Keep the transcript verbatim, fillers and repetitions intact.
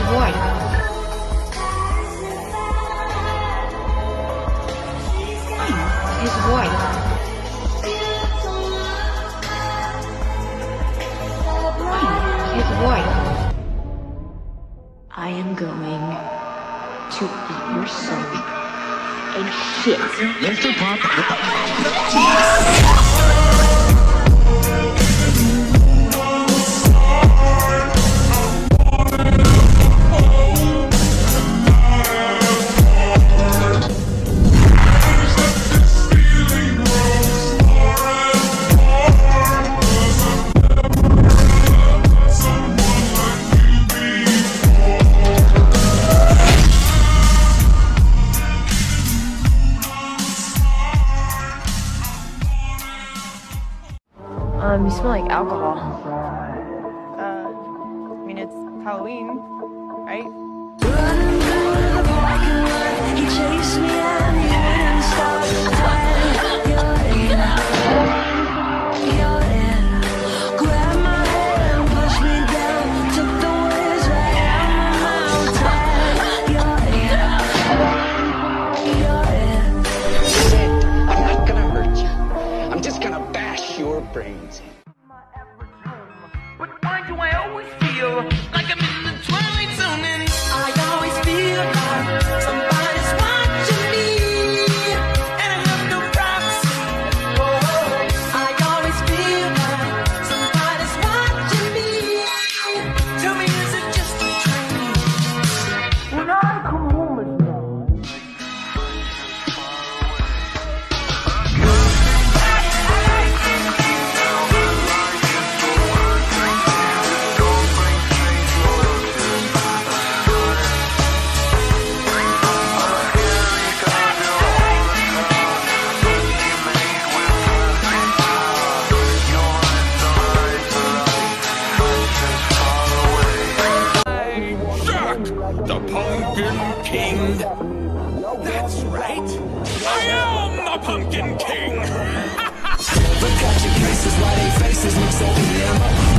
white. Green is white. Green is white. I am going to eat your soul and shit. Mister Pop. Um, you smell like alcohol. Uh, I mean, it's Halloween, right? I'm not gonna hurt you. I'm just gonna bash your brains in. But why do I always feel like I'm in the twilight zone? And I always feel like somebody's watching me, and I have no privacy. Oh, I always feel like somebody's watching me. Tell me, is it just a dream? When I come home at night. The Pumpkin King. That's right. I am the Pumpkin King. Look at your cases, why they faces look so dim.